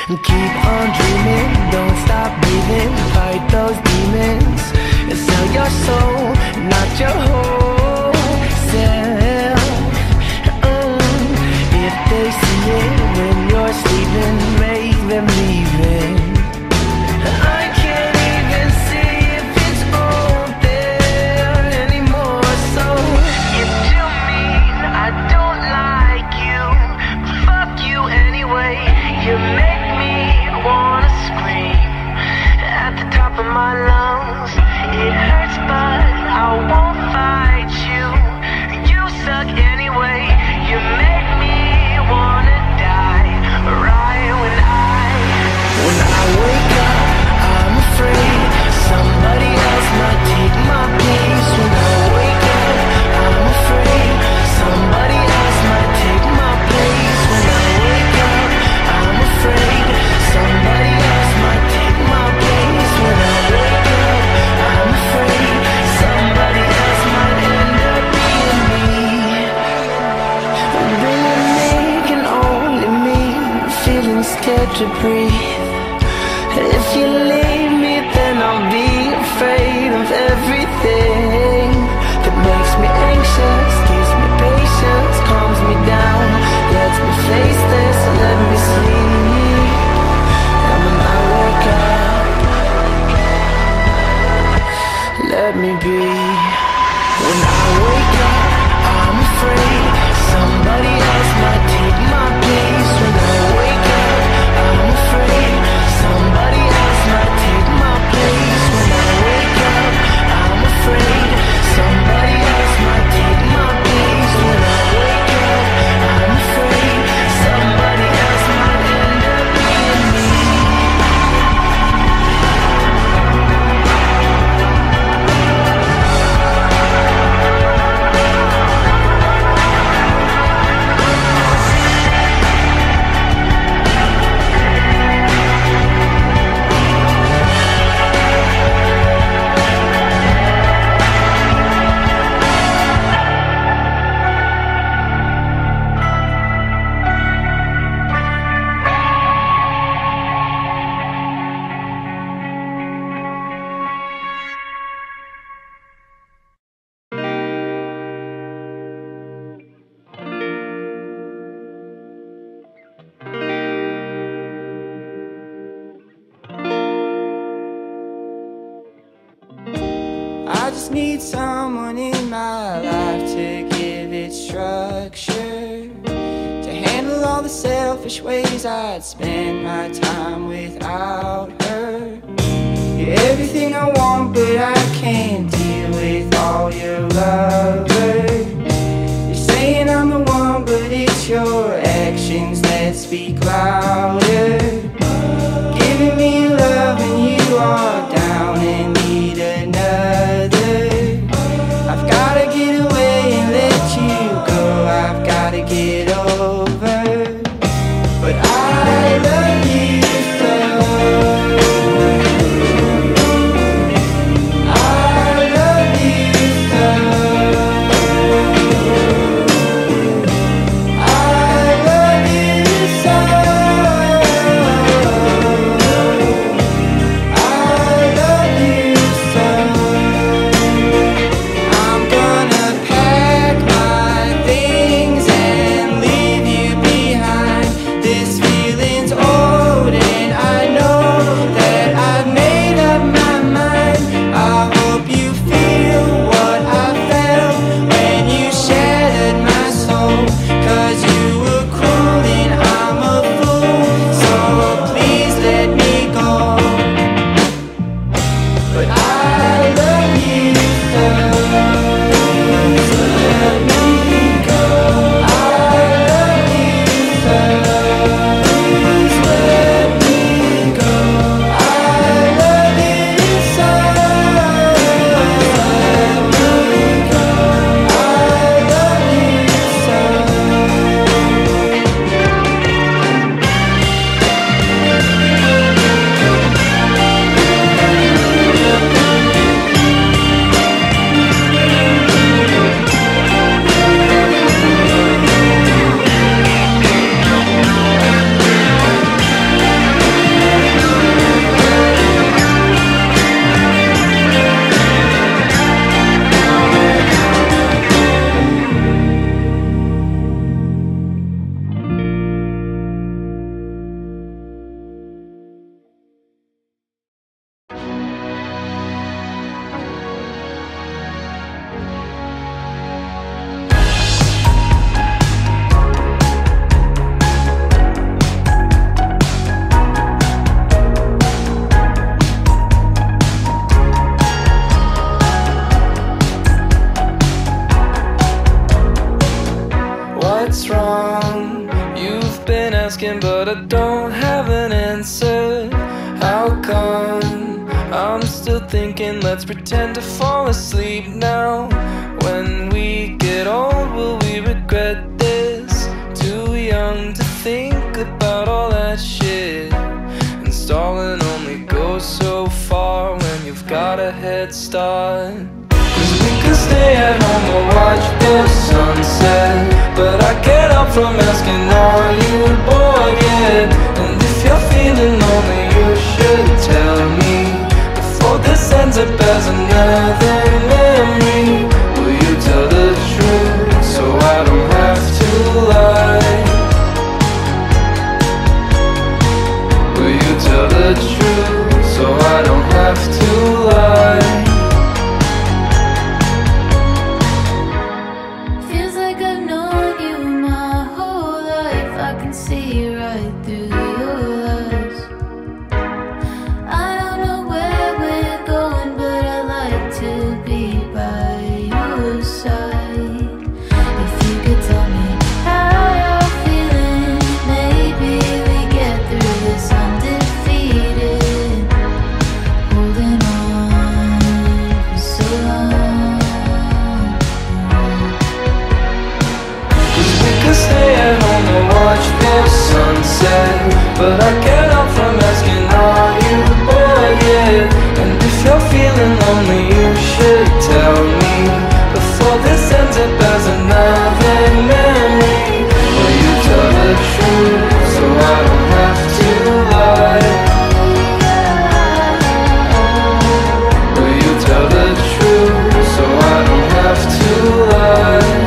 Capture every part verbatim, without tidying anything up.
and keep on dreaming. Don't stop breathing, fight those demons and sell your soul, not your whole self. mm. If they see it when you're sleeping, make them leave it. I can't even see if it's all there anymore. So you're too mean, I don't like you, fuck you anyway. You make me wanna scream at the top of my lungs. It hurts but I won't fight you. You suck anyway. You make me wanna die right when I When I wake up, I'm afraid somebody else might take my place. When I wake up, I'm afraid somebody else might take my place. When I wake up, I'm afraid somebody else might take my place. When I wake up, I'm afraid somebody else might end up being me. Being me can only mean feeling scared to breathe. If you leave me, then I'll be afraid of everything that makes me anxious, gives me patience, calms me down, lets me face this, let me sleep. And when I wake up, let me be. When I wake up, I'm afraid somebody else might take my place. When I wake up, I'm afraid somebody else might take my place. When I wake up, I'm afraid somebody else might take my place. When I wake up, I'm afraid somebody else might end up being me. I just need someone in my life to give it structure, to handle all the selfish ways I'd spend my time without her. You're everything I want, but I can't deal with all your lovers. You're saying I'm the one, but it's your actions that speak louder. Giving me love and you are down and need another. I've gotta get away and let you go, I've gotta get over. But I love you so, I love you so, I love you so, I been asking, but I don't have an answer. How come I'm still thinking, let's pretend to fall asleep now? When we get old, will we regret this? Too young to think about all that shit. And stalling only goes so far when you've got a head start. Cause we could stay at home or watch the sunset, but I get up from asking, are you bored yet? And if you're feeling lonely, you should tell me before this ends up as another memory. Will you tell the truth so I don't have to lie? Will you tell the truth so I don't have to lie? But I get up from asking, are you bored yet? And if you're feeling lonely, you should tell me before this ends up as another memory. Will you tell the truth so I don't have to lie? Will you tell the truth so I don't have to lie?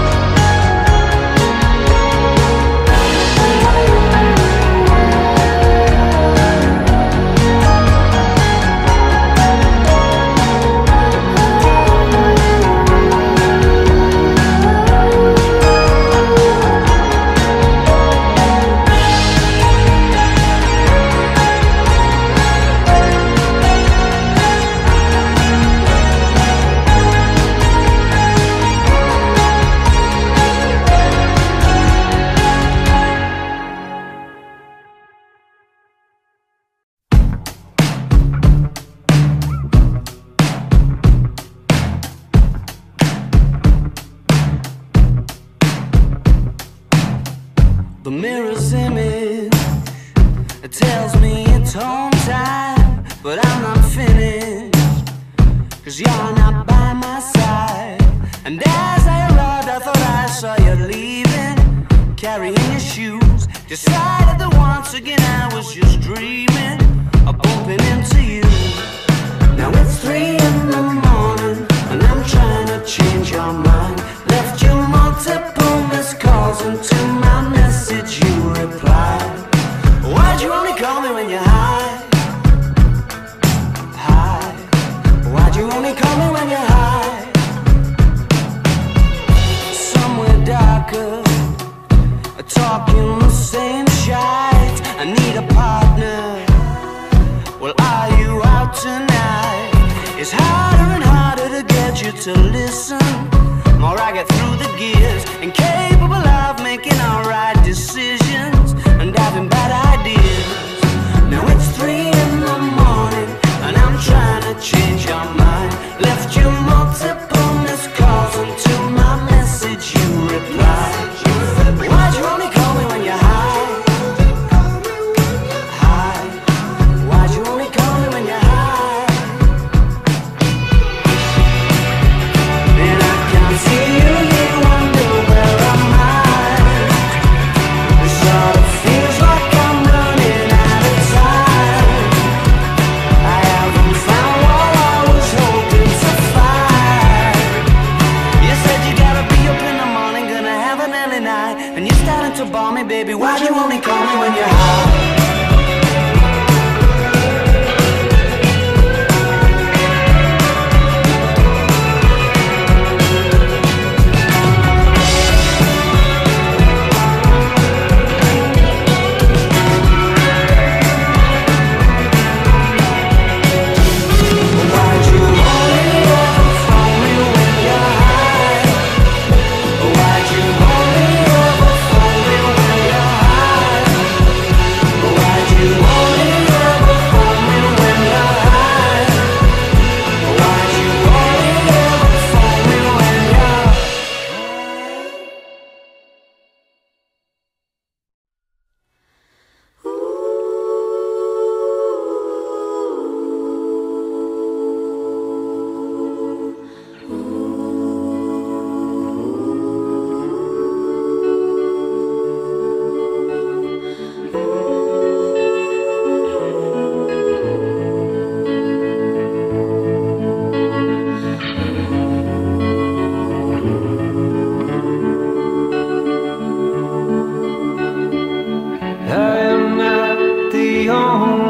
The mirror's image, it tells me it's home time, but I'm not finished, cause you're not by my side. And as I arrived, I thought I saw you leaving, carrying your shoes. Decided that once again I was just dreaming of bumping into you. Now it's three in the morning, and I'm trying to change your mind. Left you multiple missed calls, and to my message you replied. Why'd you only call me when you're high? High. Why'd you only call me when you're high? Somewhere darker, talking the same shite. I need a partner. Well, are you out tonight? It's harder and harder to get you to listen. More I get through the gears, incapable of making alright decisions and having bad ideas. Now it's three in the morning, and I'm trying to change your mind. Left you multiple missed calls, and to my message you replied. Why'd you only call me when you're high? High. Why'd you only call me when you're high? And I can't see you here, wonder where am I? It sort of feels like I'm running out of time. I haven't found what I was hoping to find. You said you gotta be up in the morning, gonna have an early night, and you're starting to bore me, baby. Why'd you only call me when you're high? Why'd you only ever phone me when you're high? Why'd you only ever phone me when you're high?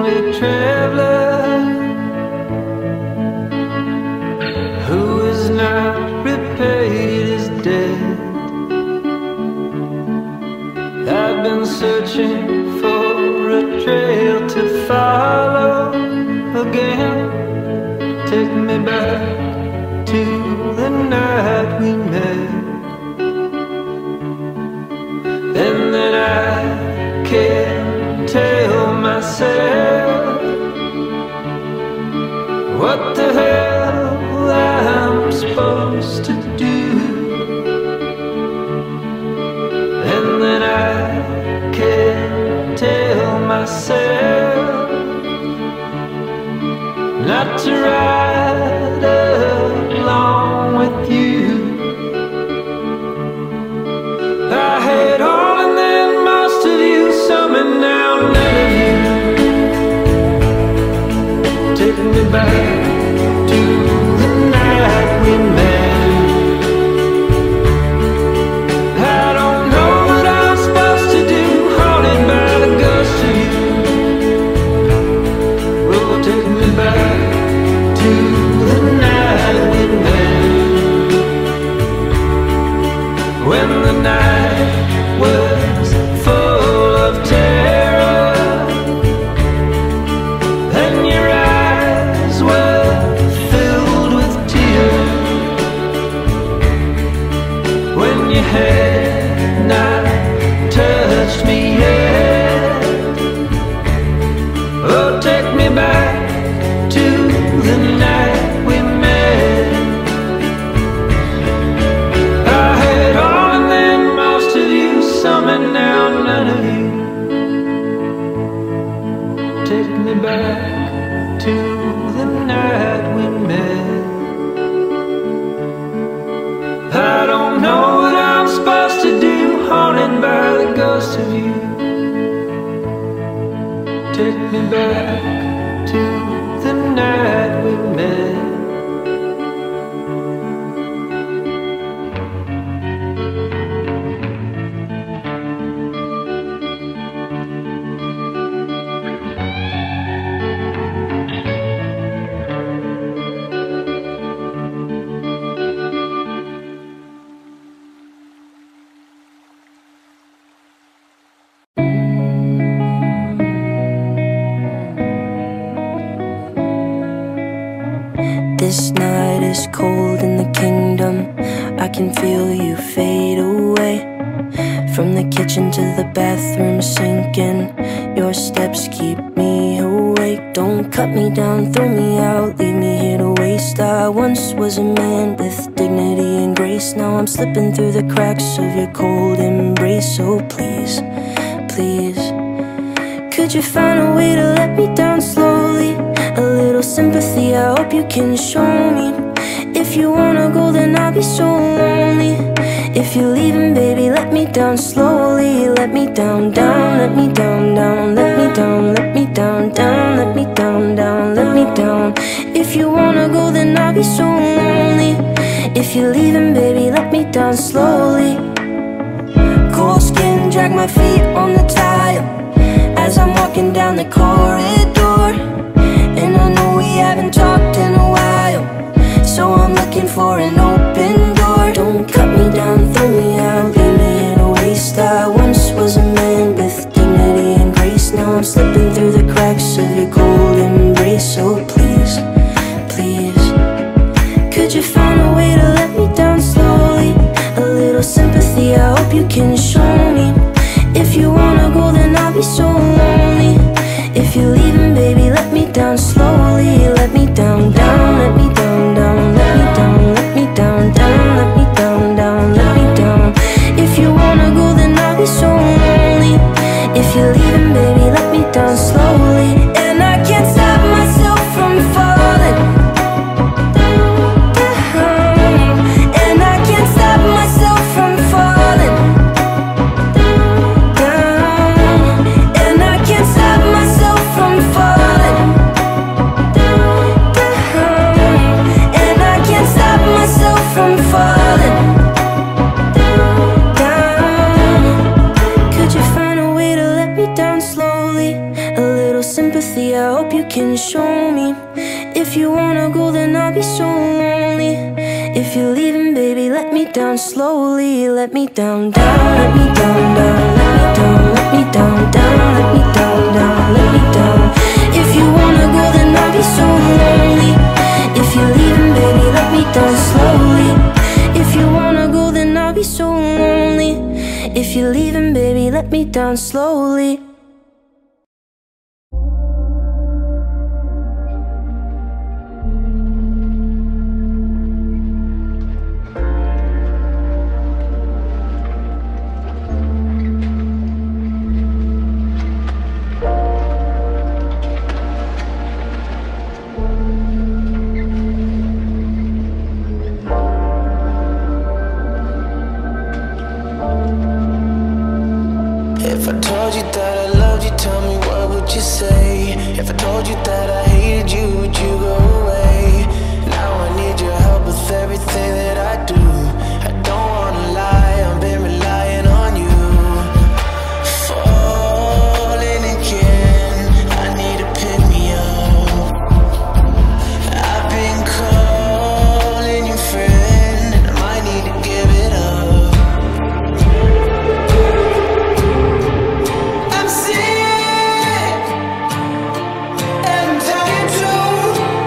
lonely traveler who is not repaid his debt. I've been searching for a trail to follow again. Take me back to the night we met, and then I can't tell myself what the hell I'm supposed to do. And then I can't tell myself not to ride along with you. I had all and then most of you, some and now none of you. Take me back to the night we met. I don't know what I'm supposed to do, haunted by the ghost of you. Oh, take me back to the night we met, when the night was full of terror and your eyes were filled with tears, when you had not touched me yet. Oh, take me back to the night we met. I had all and then most of you, some and now none of you. Take me back to the night we met. I don't know what I'm supposed to do, haunted by the ghost of you. Take me back to the night we met. This night is cold in the kingdom. I can feel you fade away. From the kitchen to the bathroom sinking, your steps keep me awake. Don't cut me down, throw me out, leave me here to waste. I once was a man with dignity and grace. Now I'm slipping through the cracks of your cold embrace. So please, please, could you find a way to let me down slowly? A little sympathy, I hope you can show me. If you wanna go, then I'll be so lonely. If you're leaving, baby, let me down slowly. Let me down, down, let me down, down, let me down, let me down, down, let me down, down, let me down. If you wanna go, then I'll be so lonely. If you're leaving, baby, let me down slowly. Cold skin, drag my feet on the tile as I'm walking down the corridor. And I know we haven't talked in a while, so I'm looking for an open door. Don't cut me down, throw me out, leave me in a waste. I once was a man with dignity and grace. Now I'm slipping through the cracks of your cold embrace. So please, please, could you find a way to let me down slowly? A little sympathy, I hope you can show me. If you wanna go, then I'll be so lonely. If you're leaving, baby, let me down slowly. Let me down, down, let me down, down, let me down, let me down, down, let me down, down, let me down. If you wanna go, then I'll be so lonely. If you're leaving, baby, let me down slowly. And I can't stop myself from falling down. And I can't stop myself from falling down. And I can't stop myself from falling down. And I can't stop myself from falling down. Could you find a way to let me down slowly? A little little sympathy, I hope you can show me. If you wanna go, then I'll be so lonely. If you're leaving, baby, let me down slowly. Let me down, down, let me down, down, let me down, let me down, down, let me down, down, let me down. If you wanna go, then I'll be so lonely. If you're leaving, baby, let me down slowly. If you wanna go, then I'll be so lonely. If you're leaving, baby, let me down slowly. If I told you that I loved you, tell me what would you say? If I told you that I hated you, would you go away? Now I need your help with everything that I do. I don't wanna lie, I've been relying on you. Falling again, I need to pick me up. I've been calling you friend, and I might need to give it up. I'm sick and I'm dying too.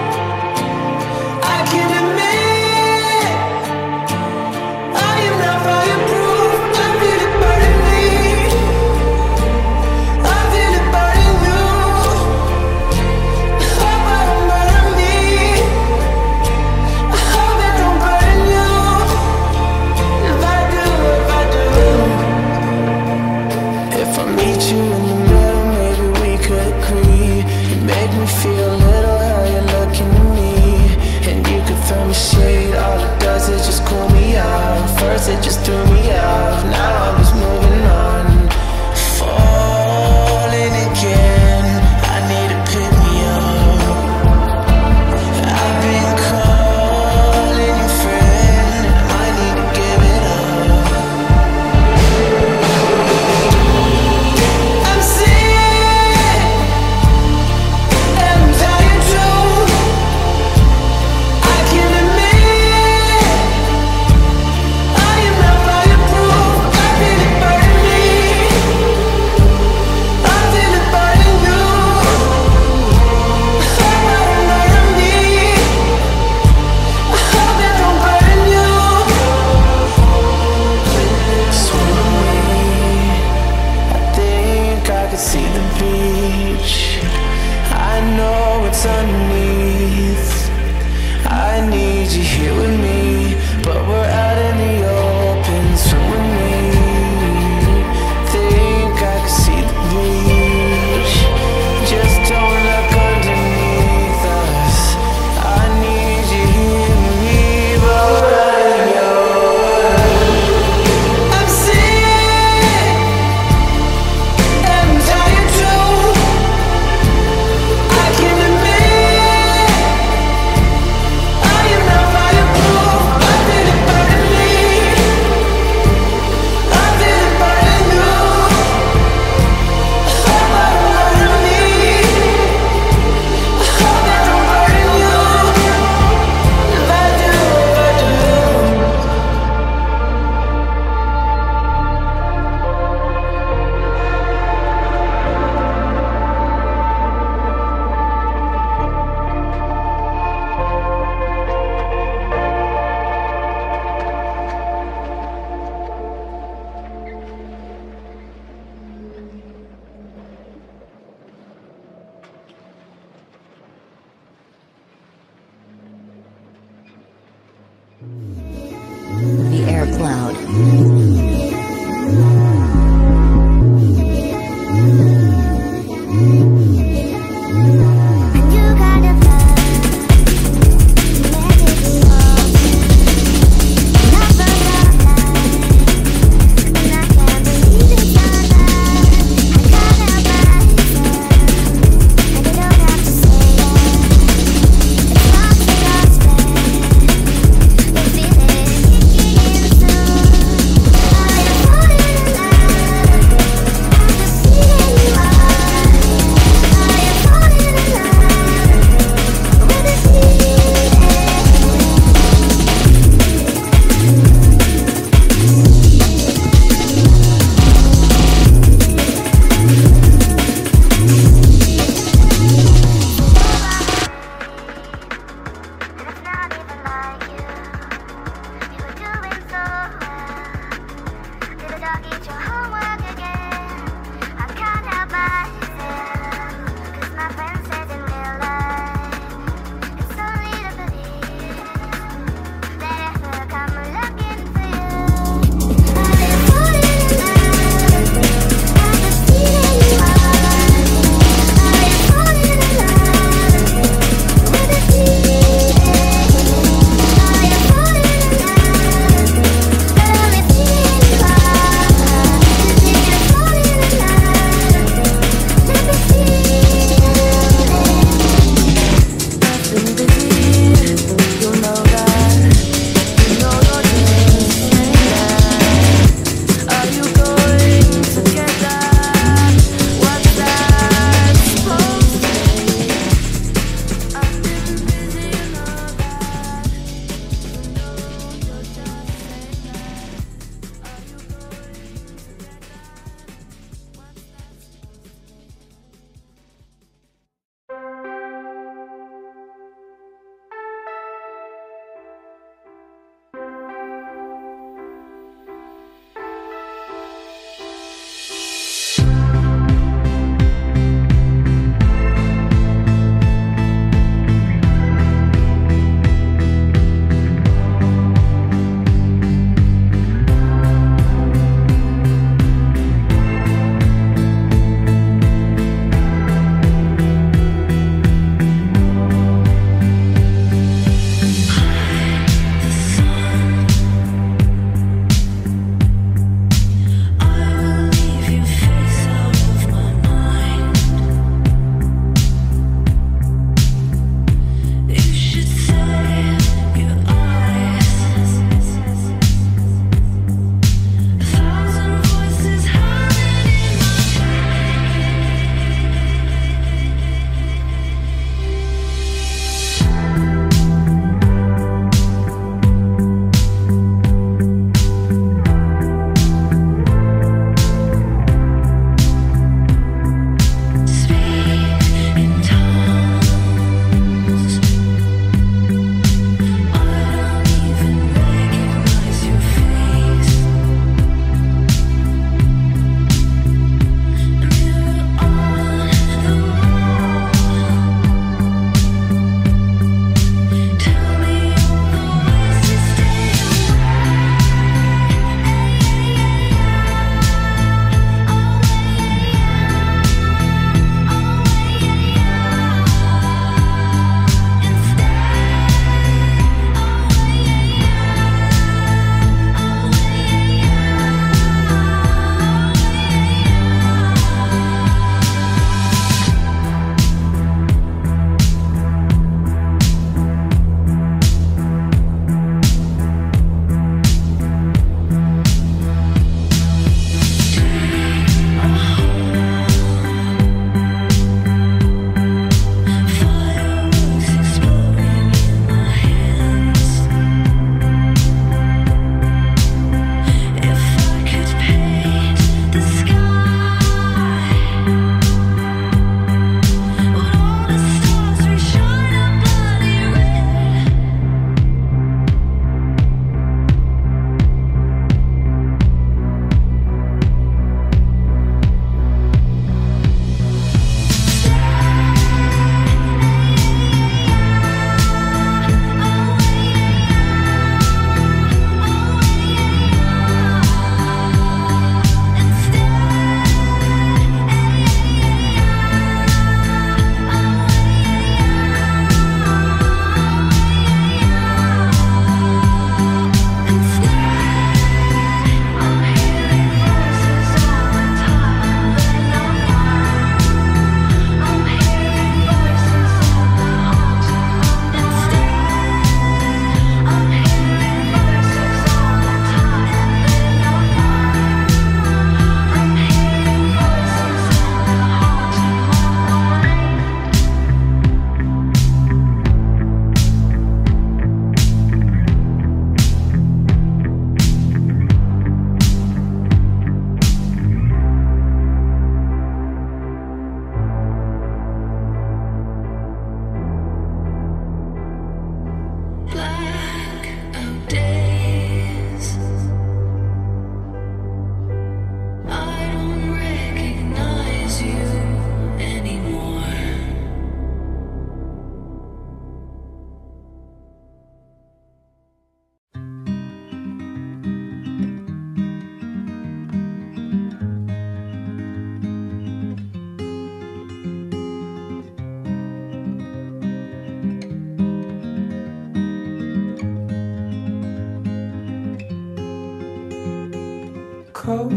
cold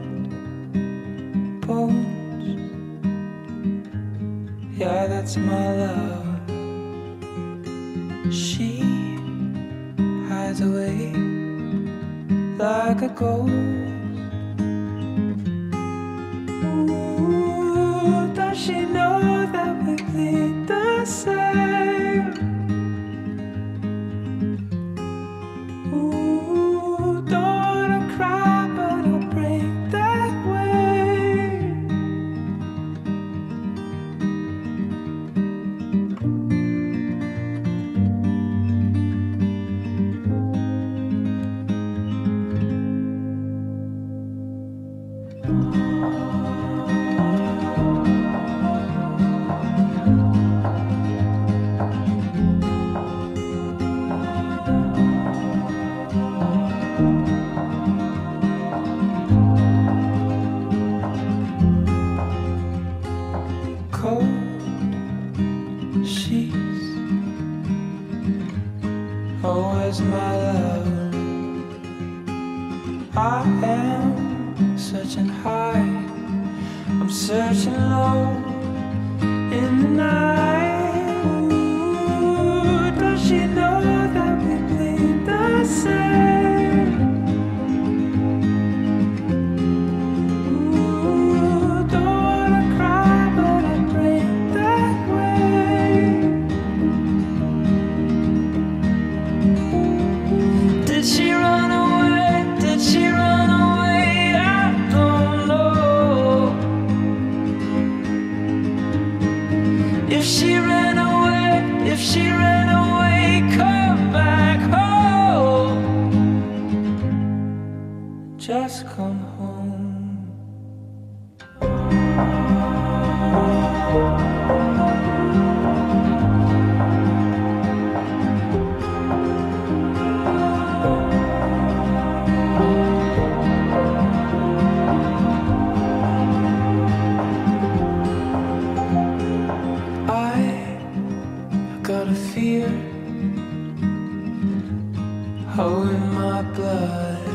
bones. Yeah, that's my love. She hides away like a ghost. Ooh, does she know that we bleed the same? Ooh, don't wanna cry, but I'll break that way. Cold sheets. Oh, where's my love? I am searching high, I'm searching low in the night. Ooh, does she know that we bleed the same? Ooh, don't wanna cry, but I break that way. Did she run away? Did she run away? I don't know. If she ran away, if she ran away, come back home. Just come home. I got a fear, oh, in my blood.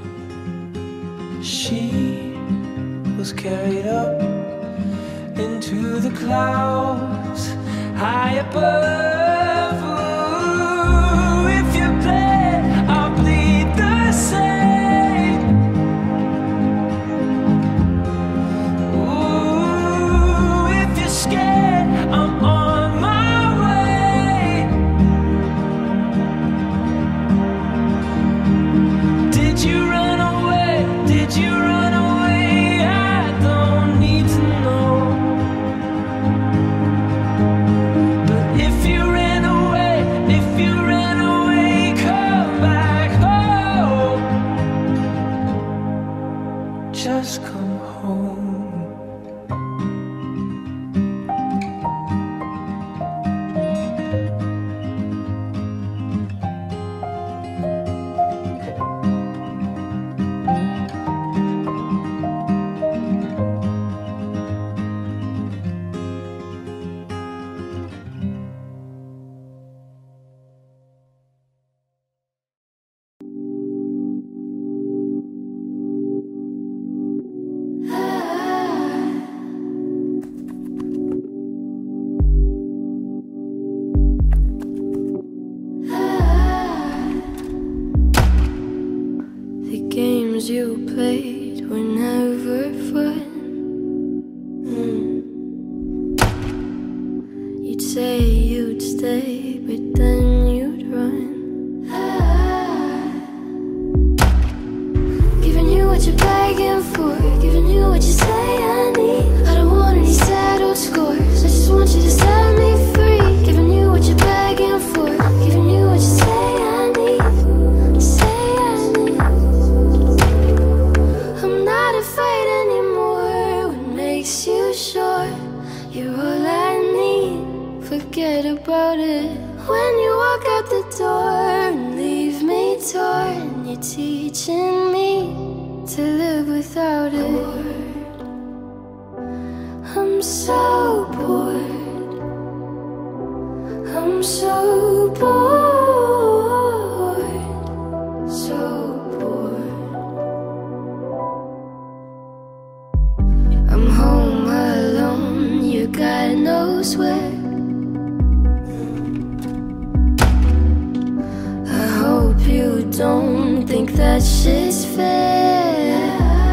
She was carried up into the clouds high above. Ooh, if you bled, I'll bleed the same. Ooh, if you're scared, I'm on my way. Did you run away? Did you run away? I don't need to know. But if you ran away, if you ran away, come back home. Just come home. The games you played were never fun. Mm. You'd say you'd stay, but then you'd run. Ah. Giving you what you're begging for, giving you what you say I need. I don't want any settled scores, I just want you to set me free. Giving you what you're begging for, giving you what you say I need. Say I need. I'm not afraid anymore. What makes you sure you're all I need? Forget about it. When you walk out the door and leave me torn, you're teaching me to live without it. I'm so bored. I'm so bored. So bored. fair.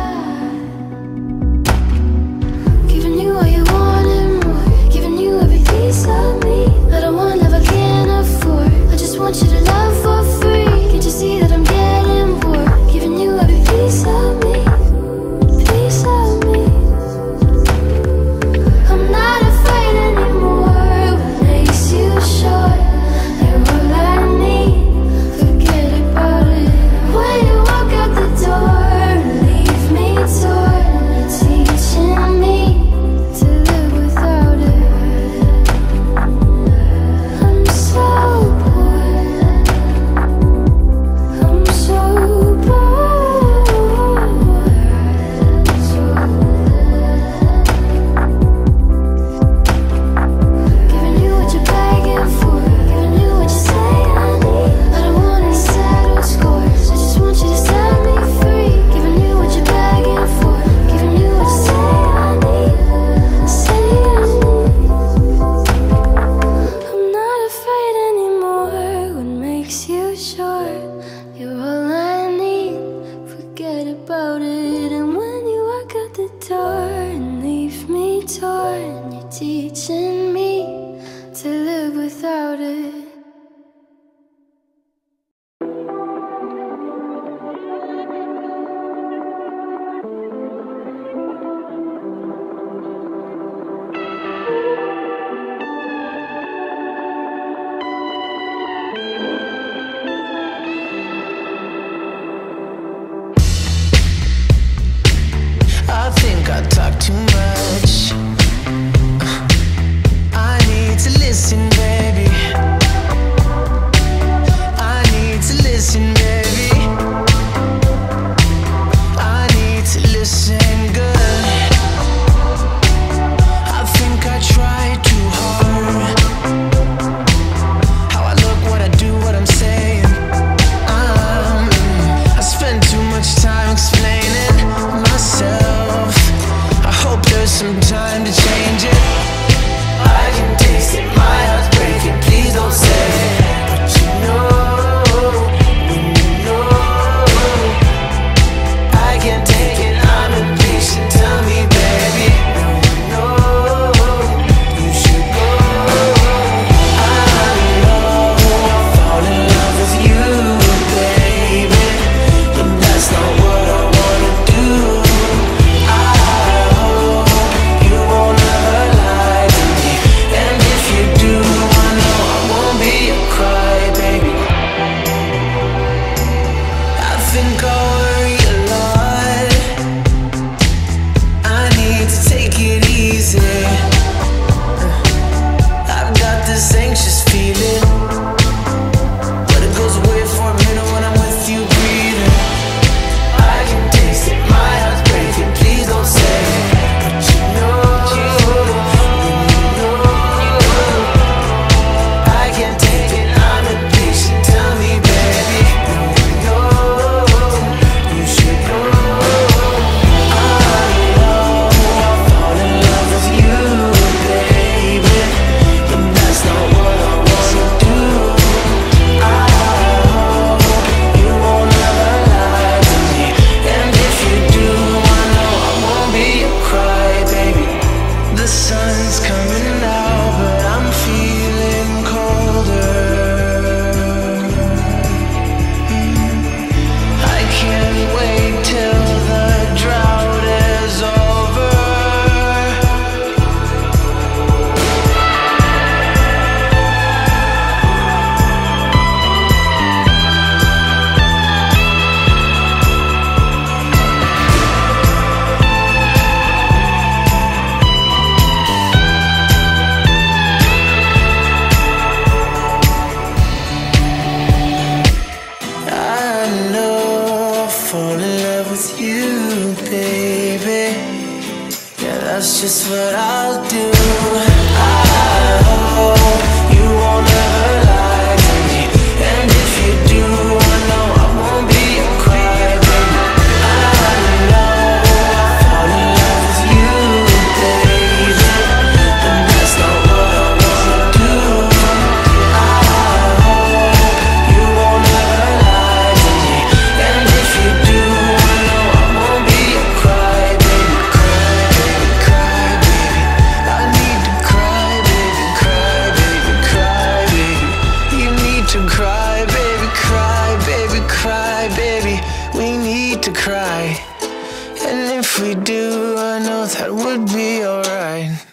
Giving you all you want and more, giving you every piece of me. I don't want love I can't afford, I just want you to love for free. Can't you see that I'm getting bored? Giving you every piece of me, piece of me. I'm not afraid anymore, what makes you sure you're all I need? Forget about it. When you walk out the door, leave me torn. You're teaching me to live without it. I'm so bored, I'm so bored, so giving you what you're begging for, giving you what you say I need. I don't want any settled scores, I just want you to set me free. Giving you what you're begging for, giving you what you say I need, say I need. I'm not afraid anymore, what makes you sure you're all I need? Forget about it. And when you walk out the door and leave me torn, you're teaching me to live without it. I think I talk too much. I need to listen, baby. I need to listen, baby. I need to listen good. I think I try too hard. How I look, what I do, what I'm saying. Um, I spend too much time explaining myself. I hope there's some time to change it. I can taste it, my heart's breaking, please don't say it. But you know, when you know, I can't take it, I'm impatient, tell me baby. Now you know, you should go. I know, I'll fall in love with you, baby. And that's not what I wanna do. I hope you won't ever lie to me. And if you do, I know I won't be a crybaby. I think I worry a lot. I need to take it easy. I've got this anxious feeling, but it goes away for a minute when I'm with you breathing. I can taste it, my heart's breaking, please don't say it. But you know, when you know, I can't take it, I'm impatient, tell me baby. Now you know, you should go. I know, I'll fall in love with you, baby. And that's not what I wanna do. I hope you won't ever lie to me. And if you do, I know I won't be a crybaby. The sun's coming out, but I'm feeling colder. I can't wait till the drought is over. I know I'll fall in love with you, baby. Yeah, that's just what I'll do. I hope you won't ever lie to me. And if you do, I know I won't be a crybaby. I know I'll fall in love with you, baby. And that's not what I wanna do. I hope you won't ever lie to me. And if you do, need to cry. And if we do, I know that would be alright.